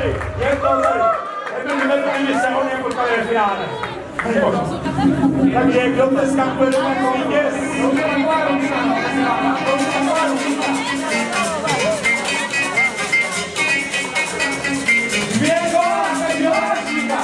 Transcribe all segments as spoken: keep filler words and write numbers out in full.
tady, je to tady. Nebyli vedli se on jako tady v finále. Takže kdo dneska půjde jako vítěz? Dvě góla, takže Láčíka.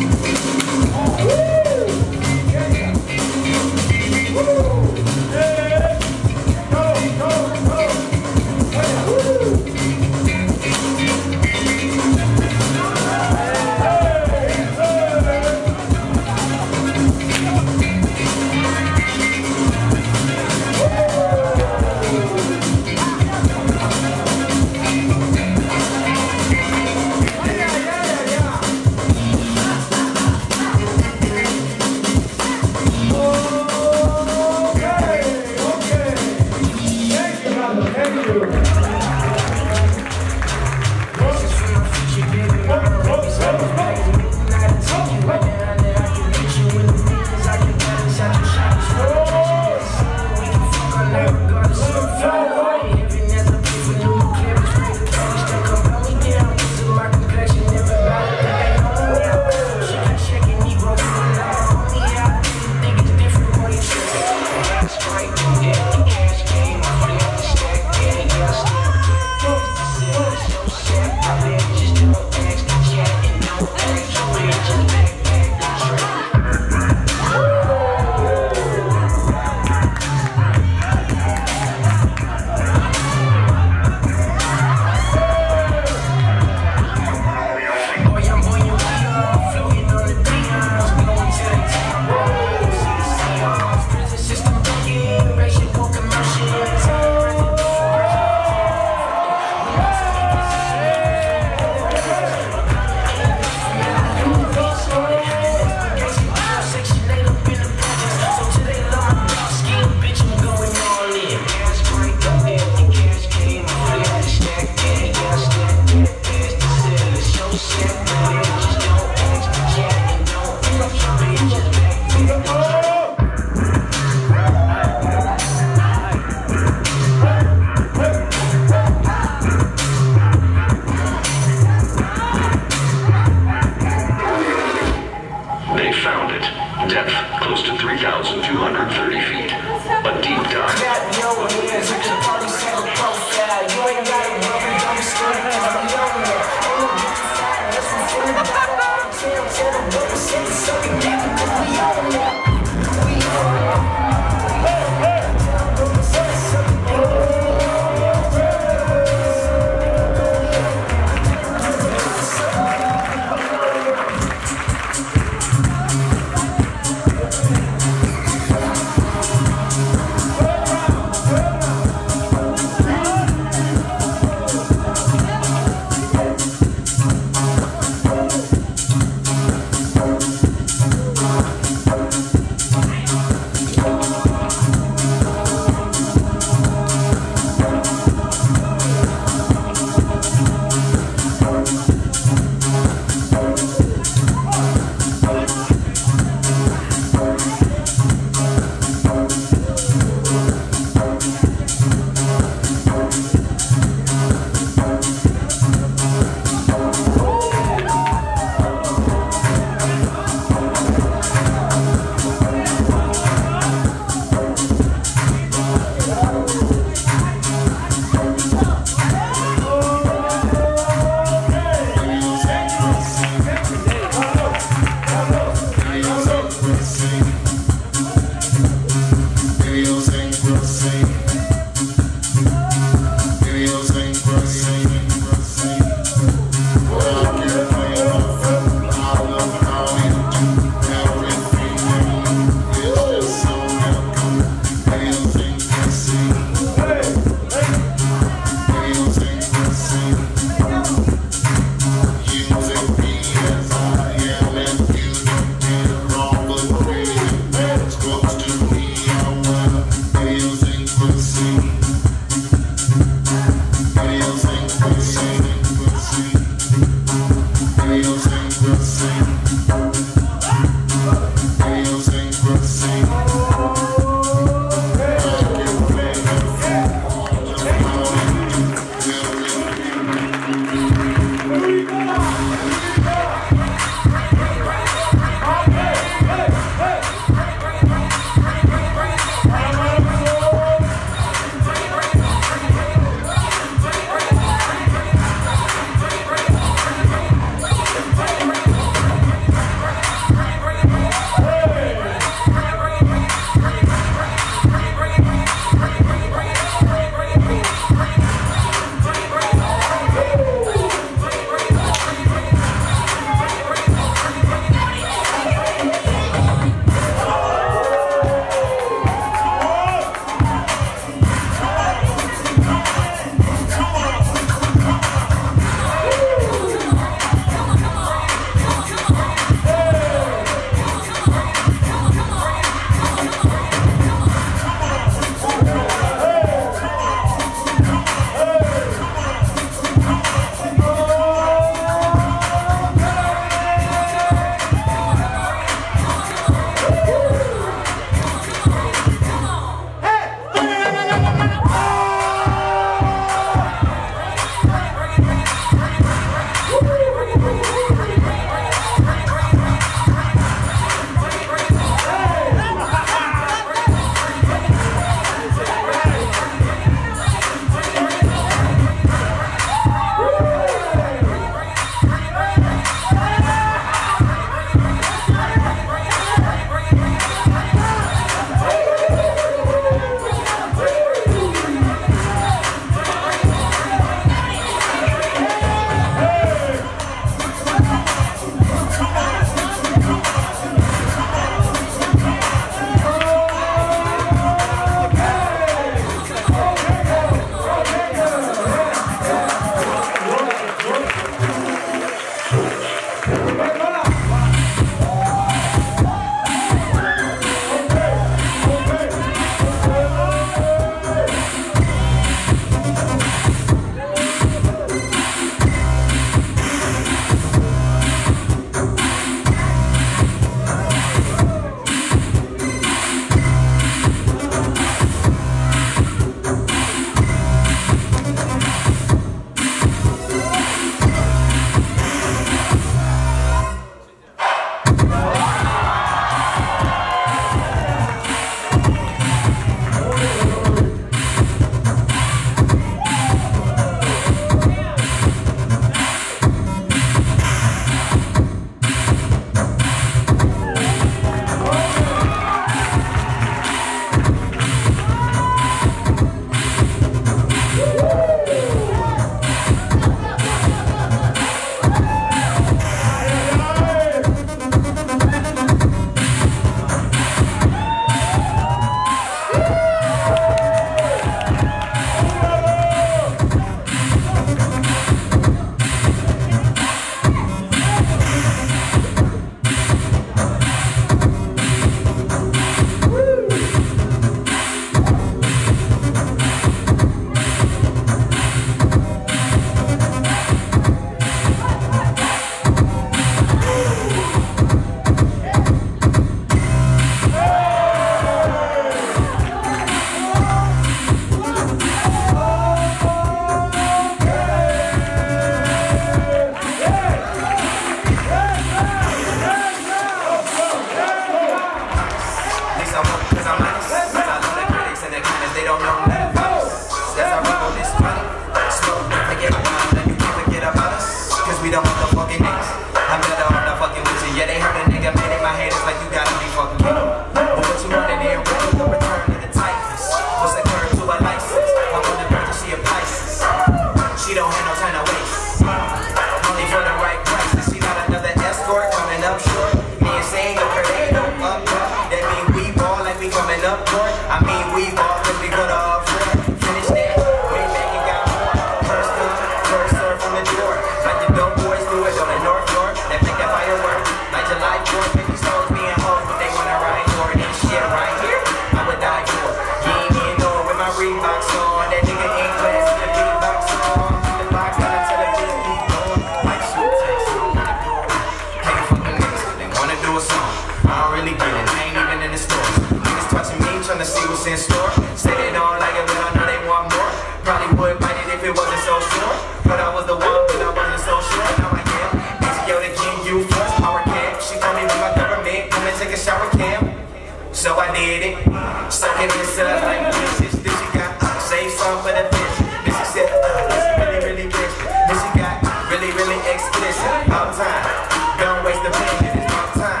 don't have no time to waste. Only for the right price. I see not another escort coming up short. Me and saying the parade up up. That mean we ball like we coming up short. I mean we ball cause we go to up front. Finish that. Way back and got more. First come, first serve from the door. Like the dope boys do it on the North York. That make that firework. Like July fourth, fifty souls being hoes, but they wanna ride for it. And shit right here, I would die for. You ain't even know with my Reeboks on. That nigga ain't class in the beatbox on. The box got to tell the beat keep going. Like shoot text, I don't wanna do it. Can't fucking niggas, they wanna do a song. I don't really get it, I ain't even in the stores. Niggas touching me, trying to see what's in store. Say they don't like it, but I know they want more. Probably would bite it if it wasn't so sure. But I was the one, but I wasn't so sure. Now I am. H K O the King, you first power camp. She told me with my government, come and take a shower camp. So I did it. Suck it in stuff like this. This she got save some for the bitch. This she said, uh, this she really, really rich. This she got really, really explicit. All time. Don't waste the pen, it is all time.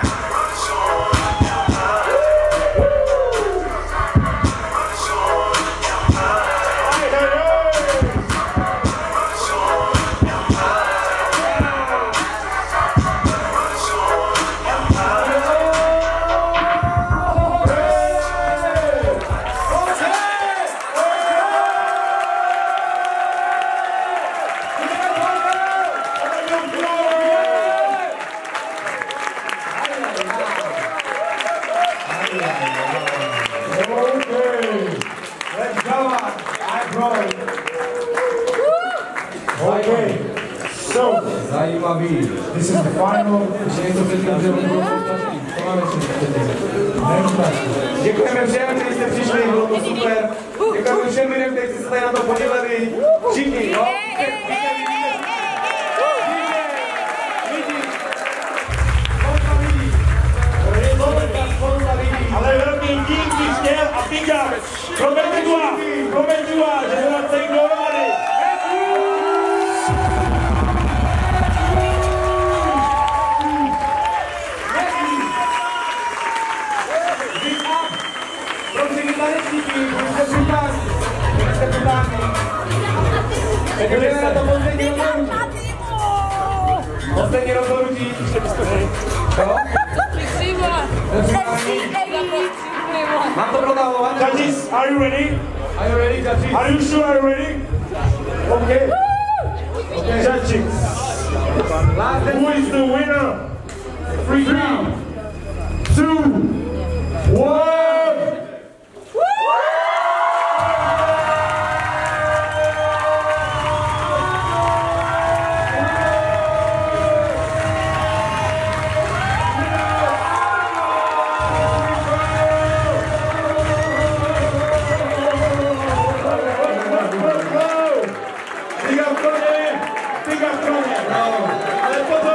Okay, so this is the final. Děkujeme všem, kteří jste přišli, bylo to super. Děkujeme všem lidem, kteří se tady na to podělili. Všichni, no? Ale velký dík bych chtěl a píkám. Prometidua, prometidua, že se nás tady dohromady. Jdeme na to poslední rozhodnutí. Poslední rozhodnutí. Co? Mám to protahovat? Judges, are you ready? Are you ready, judges? Are you sure are you ready? Okay. Okay. Judges. Who is the winner? Three, two, one. Big up, Tony! Big up, Tony! Ale